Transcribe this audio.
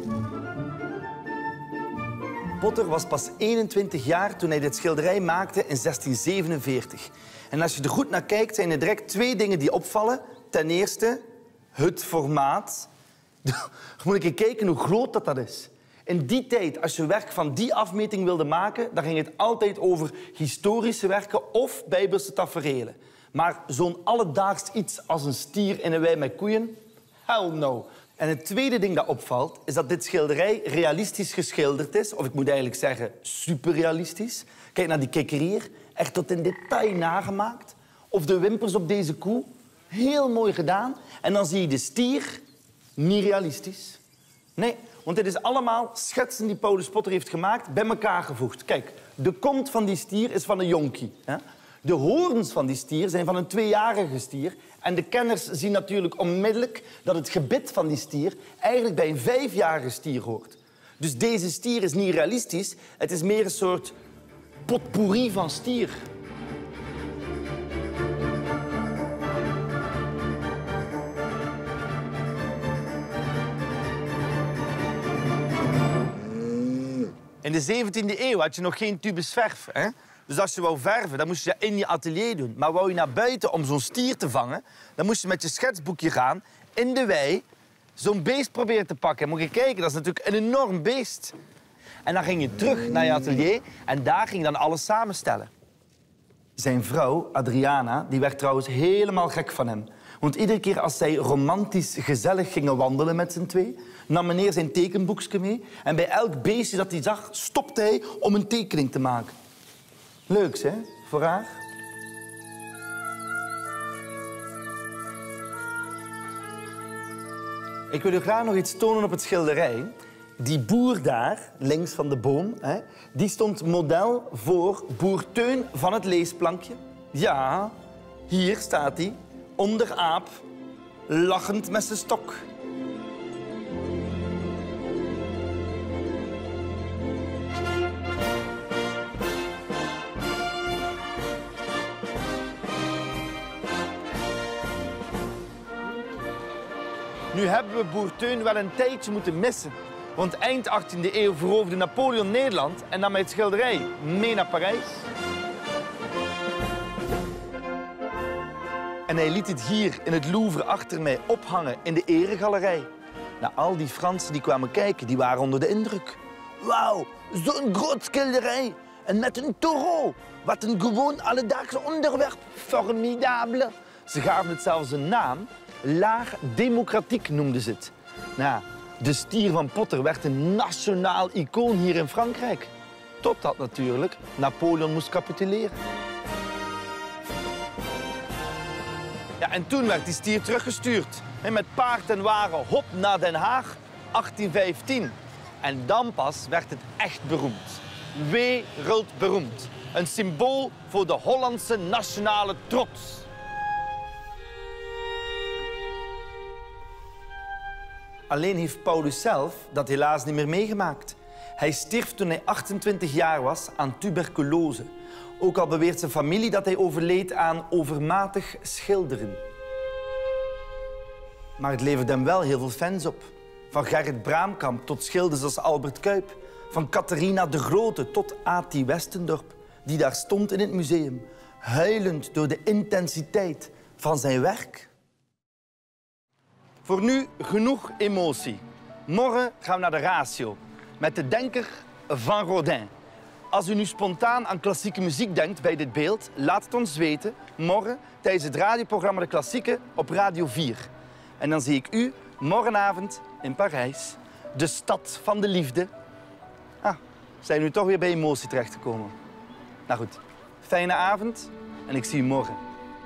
Potter was pas 21 jaar toen hij dit schilderij maakte in 1647. En als je er goed naar kijkt, zijn er direct twee dingen die opvallen. Ten eerste, het formaat. Moet ik eens kijken hoe groot dat is. In die tijd, als je werk van die afmeting wilde maken, dan ging het altijd over historische werken of bijbelse taferelen. Maar zo'n alledaags iets als een stier in een wei met koeien? Hell no. En het tweede ding dat opvalt, is dat dit schilderij realistisch geschilderd is. Of ik moet eigenlijk zeggen, superrealistisch. Kijk naar die kikkerier, echt tot in detail nagemaakt. Of de wimpers op deze koe, heel mooi gedaan. En dan zie je de stier, niet realistisch. Nee, want dit is allemaal schetsen die Paulus Potter heeft gemaakt, bij elkaar gevoegd. Kijk, de kont van die stier is van een jonkie. Hè? De hoorns van die stier zijn van een 2-jarige stier. En de kenners zien natuurlijk onmiddellijk dat het gebit van die stier eigenlijk bij een 5-jarige stier hoort. Dus deze stier is niet realistisch, het is meer een soort potpourri van stier. In de 17e eeuw had je nog geen tubes verf. Hè? Dus als je wou verven, dan moest je dat in je atelier doen. Maar wou je naar buiten om zo'n stier te vangen, dan moest je met je schetsboekje gaan, in de wei, zo'n beest proberen te pakken. En moet je kijken, dat is natuurlijk een enorm beest. En dan ging je terug naar je atelier en daar ging je dan alles samenstellen. Zijn vrouw, Adriana, die werd trouwens helemaal gek van hem. Want iedere keer als zij romantisch gezellig gingen wandelen met z'n twee, nam meneer zijn tekenboekje mee. En bij elk beestje dat hij zag, stopte hij om een tekening te maken. Leuks, hè, voor haar? Ik wil u graag nog iets tonen op het schilderij. Die boer daar, links van de boom, hè, die stond model voor boer Teun van het leesplankje. Ja, hier staat hij, onder aap, lachend met zijn stok. Nu hebben we boer Teun wel een tijdje moeten missen. Want eind 18e eeuw veroverde Napoleon Nederland en nam hij het schilderij mee naar Parijs. En hij liet het hier in het Louvre achter mij ophangen in de eregalerij. Nou, al die Fransen die kwamen kijken, die waren onder de indruk. Wauw, zo'n groot schilderij. En met een taureau. Wat een gewoon alledaagse onderwerp. Formidable. Ze gaven het zelfs een naam. Laag democratiek noemden ze het. Nou, de stier van Potter werd een nationaal icoon hier in Frankrijk. Totdat natuurlijk Napoleon moest capituleren. Ja, en toen werd die stier teruggestuurd. En met paard en wagen hop naar Den Haag, 1815. En dan pas werd het echt beroemd. Wereldberoemd. Een symbool voor de Hollandse nationale trots. Alleen heeft Paulus zelf dat helaas niet meer meegemaakt. Hij stierf toen hij 28 jaar was aan tuberculose. Ook al beweert zijn familie dat hij overleed aan overmatig schilderen. Maar het levert hem wel heel veel fans op. Van Gerrit Braamkamp tot schilders als Albert Cuyp. Van Catharina de Grote tot A.T. Westendorp, die daar stond in het museum, huilend door de intensiteit van zijn werk. Voor nu genoeg emotie. Morgen gaan we naar de Ratio met de denker Van Rodin. Als u nu spontaan aan klassieke muziek denkt bij dit beeld, laat het ons weten morgen tijdens het radioprogramma De Klassieke op Radio 4. En dan zie ik u morgenavond in Parijs, de stad van de liefde. Ah, zijn we nu toch weer bij emotie terechtgekomen. Nou goed, fijne avond en ik zie u morgen.